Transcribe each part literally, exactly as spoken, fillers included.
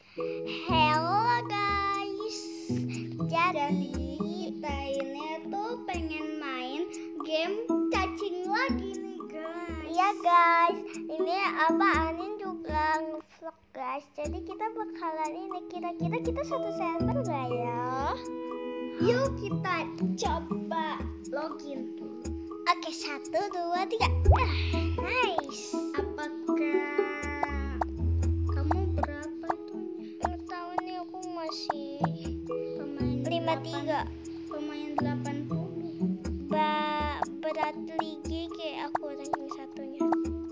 Hello guys. Jadi kita ini tuh pengen main game cacing lagi nih guys. Iya guys, ini Abah Anin juga nge-vlog guys. Jadi kita bakalan ini, kira-kira kita satu server gak ya? Yuk kita coba login. Oke, satu, dua, tiga. Ah, nice. Apakah kamu berapa itunya? Nggak tahu nih, aku masih pemain lima tiga. Pemain delapan puluh. Ba berat ligi kayak aku ranking satunya.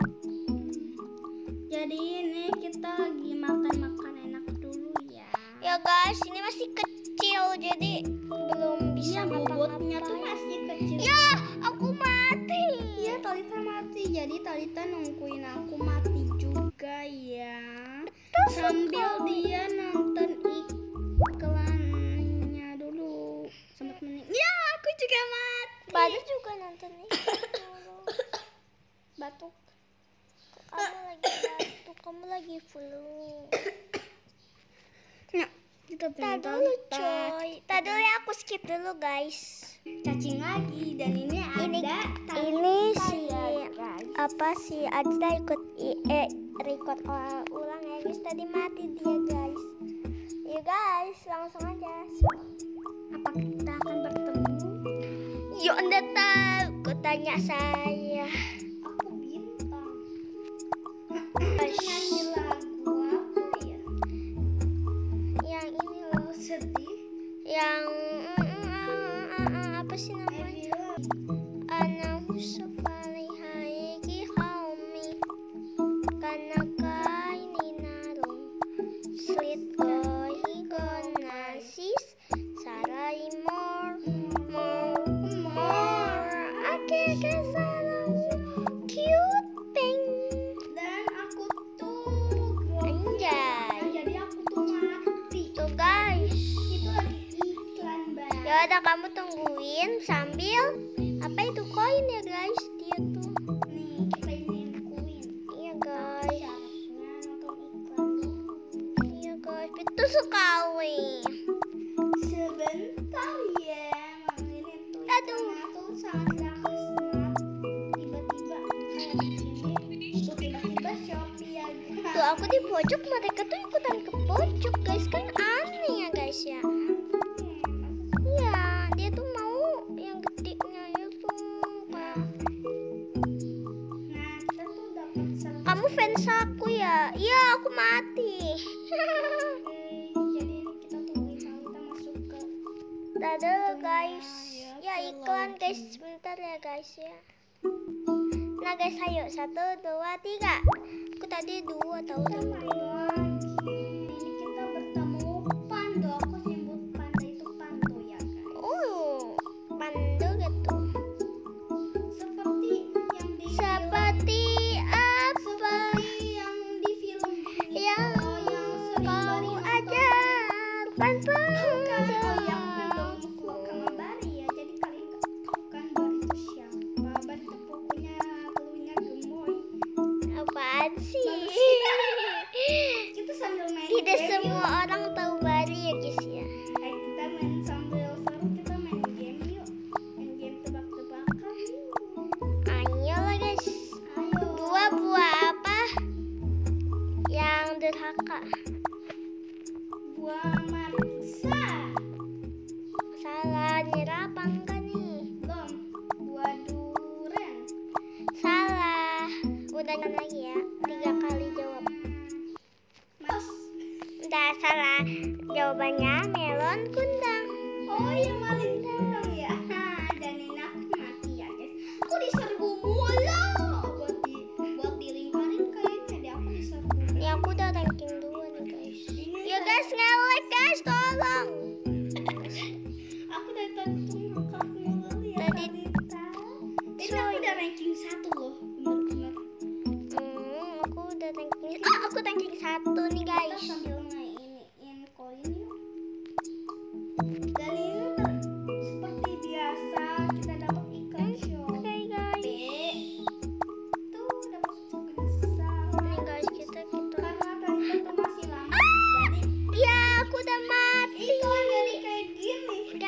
Jadi ini kita lagi makan-makan enak dulu ya. Ya guys, ini masih kecil jadi belum bisa ya, bobotnya tuh masih kecil. Ya, aku mati. Ya, Talita mati. Jadi Talita nungguin aku mati juga ya. Betul, sambil sekali. Dia nonton iklannya dulu. Sempat menit. Ya, aku juga mati. Baru juga nonton iklan dulu. Batuk. Kamu lagi batuk, kamu lagi flu. Nah, kita Tadi dulu coy. Tadi dulu ya, aku skip dulu guys. Cacing lagi dan ini, ini ada ini si apa sih Ajda ikut eh record ulang ya guys. Tadi mati dia guys. Ya guys, langsung aja. Apa kita akan bertemu? Yuk, Anda tahu, kau tanya saya. Aku bintang. Nyanyi lagu apa ya? Yang ini loh, sedih. Yang apa sih namanya? Ana husafalihai ki haumi kana kaini narung slit koi gonasis sarai more more more ake kesalam cute pink. Dan aku tuh anjay. Jadi aku tuh mati. Tuh guys. Itu lagi iklan bang. Ya udah, kamu tungguin sambil apa itu koin ya guys, dia tuh nih kita ini koin. Iya guys, syaratnya nonton iklan dulu. Iya guys, itu sekali. Sebentar ya, ini tuh iklannya tuh sangat rakus. Tiba-tiba kayak begini, tuh tiba-tiba Shopee ya guys. Tuh aku di pojok, mereka tuh ikutan ke pojok guys, kan aneh ya guys ya. Kamu fans aku ya? Iya, aku mati. Jadi ini kita tungguin sampai kita masuk ke dadah guys. Ya iklan guys, sebentar ya guys ya. Nah guys, ayo satu, dua, tiga. Aku tadi dua tahu dulu. Ini kita bertemu Pando. Aku nyebut Panda itu Pando ya guys. Oh, Pando gitu. Seperti yang di seperti Pan pan. Oh yang belum keluar Bari ya. Jadi kalian nggak tahu kan Bari itu siapa? Bari itu pokoknya keluarnya gemoy. Apaan sih? Kita sambil main. Tidak semua yuk. Orang tahu Bari ya guys ya. Ayo kita main sambil seru, kita main game yuk. Main game tebak-tebakan yuk. Ayo lah guys. Ayo. Buah-buah apa yang durhaka? Buah markisa. Salah, nyerah apa enggak nih? Belum. Buah durian. Salah. Udah lagi ya. Tiga kali jawab. Mas. Udah salah. Jawabannya melon kundang. Oh iya, melon kundang ya. Dan ini aku mati ya guys. Aku diserbu mulu. Buat di buat dilingkarin kayaknya deh, aku diserbu. Ya aku udah ranking dua nih guys. Ya guys, nge-like guys, tolong. Aku dari tadi tuh ngakak mulu ya. Tadi ini aku udah ranking satu loh, bener-bener. Hmm, aku udah ranking. Ah, aku ranking satu nih guys. Kita sambil mainin koin yuk. Dan ini seperti biasa kita dapat iklan shop. Oke guys. Tuh dapat besar. Nih guys, kita kita. Karena tadi kita masih lama, jadi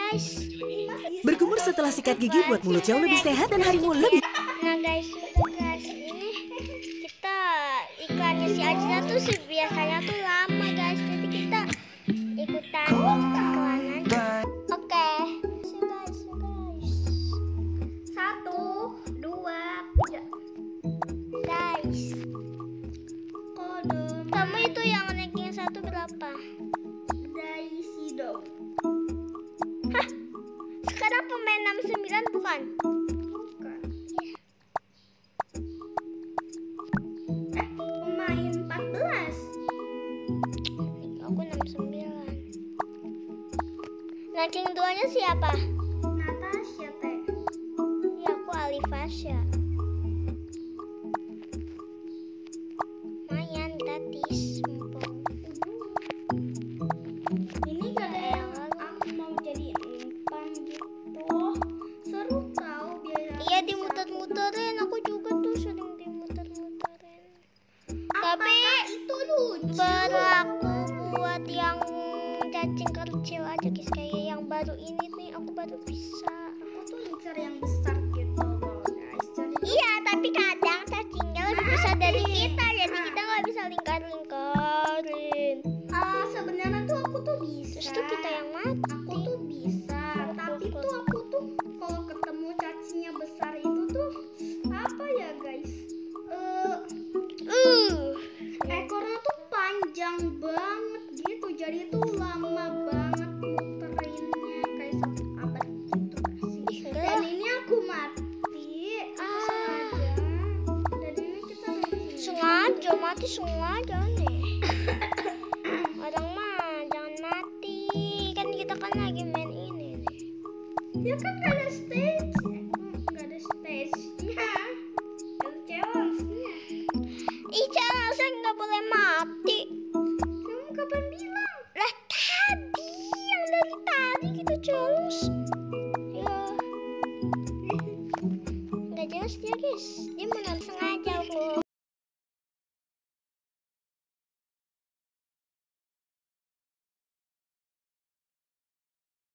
guys. Berkumur setelah sikat gigi buat mulut jauh lebih sehat dan harimu lebih... Nah guys, udah guys, ini kita iklannya si Ajna tuh sih biasanya tuh lama guys, jadi kita ikutan iklan aja. Oke, so, guys, so, guys. Satu, dua, tiga. Guys, kode. Kamu itu yang ranking satu berapa? Daisy dong. Hah? Sekarang pemain enam puluh sembilan bukan? Bukan. Eh, pemain empat belas. Aku enam puluh sembilan. Ranking dua-nya siapa? Natasha, Teh. Iya, aku Alifasya. Lumayan gratis, mumpung. Ini kadang aku mau jadi empang gitu. Seru tau biar. Iya, dimuter-muterin. Aku juga tuh sering dimuter-muterin. Tapi itu lucu. Berlaku buat yang cacing kecil aja guys, kayak yang baru ini nih aku baru bisa. Aku tuh incer yang besar gitu guys. Jadi iya, tapi kadang cacingnya lebih besar dari kita, jadi kita nggak bisa lingkar-lingkarin. Ah, sebenarnya tuh aku tuh bisa. Terus tuh kita yang mati. Aku tuh bisa, tapi tuh aku tuh kalau ketemu cacingnya besar itu tuh apa ya guys? Eh, uh, ekornya tuh panjang banget gitu, jadi tuh lama banget muterinnya kayak satu abad gitu sih. Dan ini aku mati sengaja. Dan ini kita sengaja mati sengaja nih. Orang mah jangan mati, kan kita kan lagi main ini nih. Ya kan ada stay